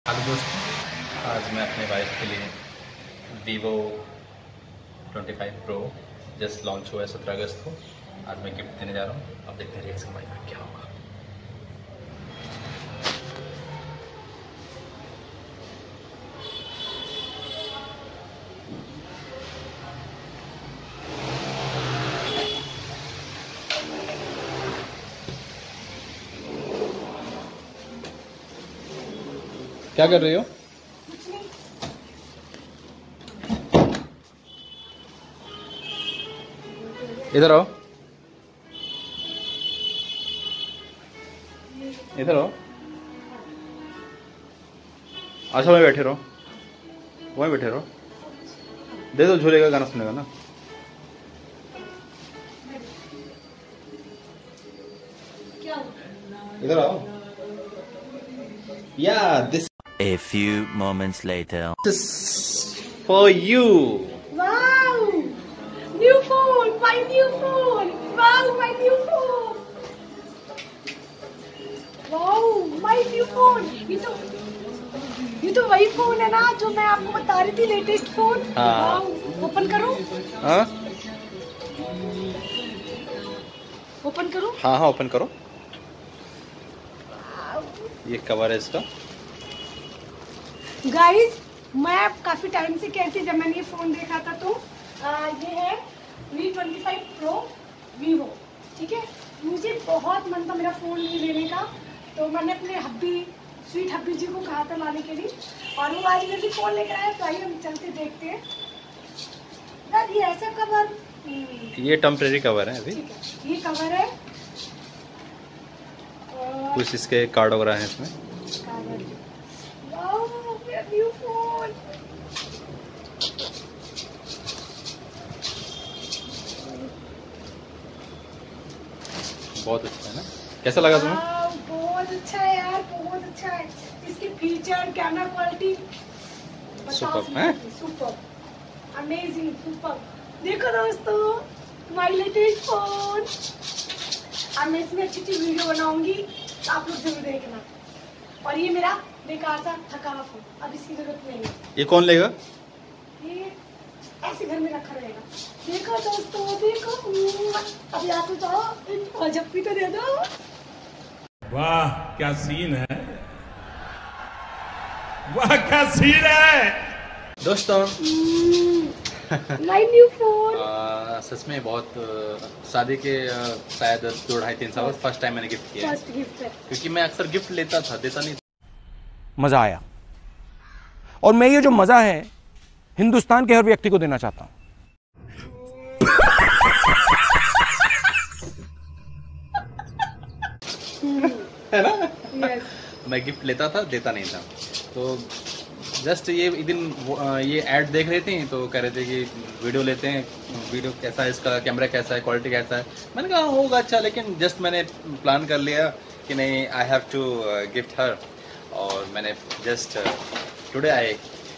Hello दोस्तों, आज मैं अपने वाइफ के लिए Vivo 25 Pro जस्ट लॉन्च हुआ है 17 अगस्त को। आज मैं गिफ्ट देने जा रहा हूँ। अब देखते हैं रिएक्शन वाइफ का क्या होगा। क्या कर रही हो? इधर आओ, इधर आओ। अच्छा वहीं बैठे रहो, वहीं बैठे रहो। दे दो, झूलेगा, गाना सुनेगा ना। इधर आओ। Yeah, this. A few moments later. This is for you. Wow! New phone! My new phone! Wow! My new phone! Wow! My new phone! ये तो वही फोन है ना जो मैं आपको बता रही थी, लेटेस्ट फोन। हाँ। ओपन करूं? हाँ ओपन करूं? हाँ हाँ, ओपन करो। ये कवर है इसका। गाइस, मैं काफी टाइम से कहती जब मैंने ये फोन देखा था तो ये है V25 Pro Vivo, ठीक है। मुझे बहुत मन था मेरा फोन ये लेने का, तो मैंने अपने स्वीट हब्बी जी को कहा था लाने के लिए, और वो आज मेरे लिए फोन लेकर आया। तो आइए हम चलते देखते हैं। यार ये ऐसा कवर, ये टेम्परेरी कवर है अभी। ठीक है, ये कवर है। कुछ इसके कार्ड वगैरह हैं इसमें। वाओ, मेरा न्यू फोन। बहुत अच्छा है ना? कैसा लगा तुम्हें? बहुत अच्छा है यार, बहुत अच्छा है। इसके फीचर, कैमरा क्वालिटी सुपर है, सुपर, अमेजिंग, सुपर। देखो दोस्तों, माय लेटेस्ट फोन। अब मैं इसमें अच्छी वीडियो बनाऊंगी, तो आप लोग जरूर देखना। और ये मेरा बेकार सा थका हुआ फोन, अब इसकी जरूरत नहीं है। ये कौन लेगा? ये ऐसे घर में रखा रहेगा। देखो दोस्तों, देखो। अब या तो जाओ, जप्पी तो दे दो। वाह क्या सीन है, वाह क्या सीन है दोस्तों। My new phone. सच में बहुत शादी के शायद 2-2.5-3 साल फर्स्ट टाइम मैंने गिफ्ट किया है। फर्स्ट गिफ्ट है, क्योंकि मैं अक्सर गिफ्ट लेता था, देता नहीं था। मजा आया, और मैं ये जो मजा है हिंदुस्तान के हर व्यक्ति को देना चाहता हूं। है ना? yes. मैं गिफ्ट लेता था, देता नहीं था। तो जस्ट ये दिन ये ऐड देख रहे थे, तो कह रहे थे कि वीडियो लेते हैं, वीडियो कैसा है, इसका कैमरा कैसा है, क्वालिटी कैसा है। मैंने कहा होगा अच्छा, लेकिन जस्ट मैंने प्लान कर लिया कि नहीं, I have to gift her. और मैंने just today I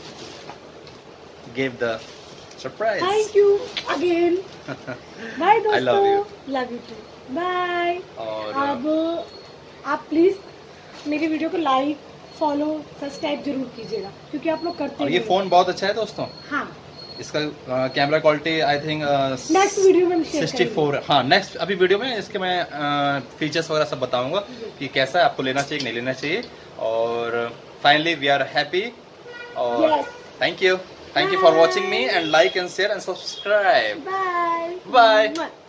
give the surprise. Thank you again. Bye दोस्तों, I love you. Love you too, bye. और अब आप प्लीज मेरी वीडियो को लाइक, फॉलो, सब्सक्राइब जरूर कीजिएगा, क्योंकि आप लोग करते और ये नहीं। फोन बहुत अच्छा है दोस्तों। हाँ, इसका camera quality I think next video में शेयर 64। हाँ, नेक्स्ट अभी वीडियो में इसके मैं फीचर्स वगैरह सब बताऊंगा कि कैसा है, आपको लेना चाहिए नहीं लेना चाहिए। और फाइनली वी आर हैप्पी। और Yes. Thank you for watching me, and like and share and subscribe. Bye bye.